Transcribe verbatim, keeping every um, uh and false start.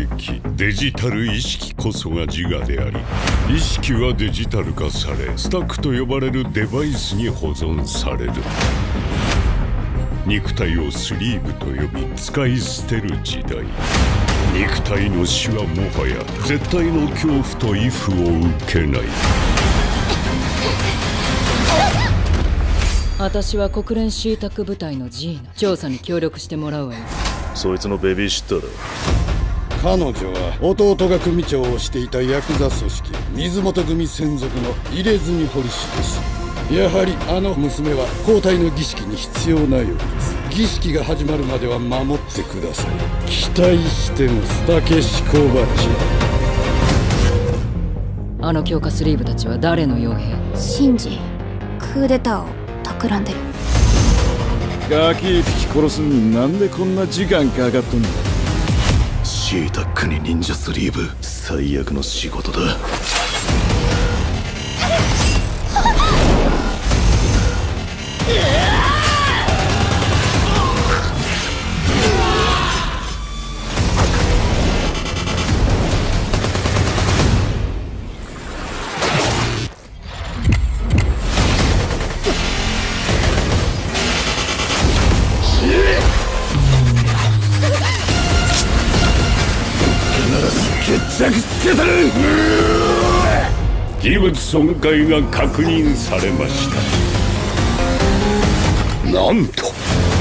き、デジタル意識こそが自我であり、意識はデジタル化され、スタックと呼ばれるデバイスに保存される。肉体をスリーブと呼び使い捨てる時代。肉体の死はもはや絶対の恐怖と畏怖を受けない。 私は国連シータック部隊のジーナ。調査に協力してもらうわよ。 そいつのベビーシッターだ。 彼女は弟が組長をしていたヤクザ組織水本組専属の入れ墨彫り師です。やはりあの娘は交代の儀式に必要なようです。儀式が始まるまでは守ってください。期待してます、竹志小鉢。 あの強化スリーブたちは誰の傭兵？ シンジ、クーデターを企んでる。 ガキ一匹殺すになんでこんな時間かかっとんだ。 シータックに忍者スリーブ、最悪の仕事だ。 決着つけたる。器物損壊が確認されました。なんと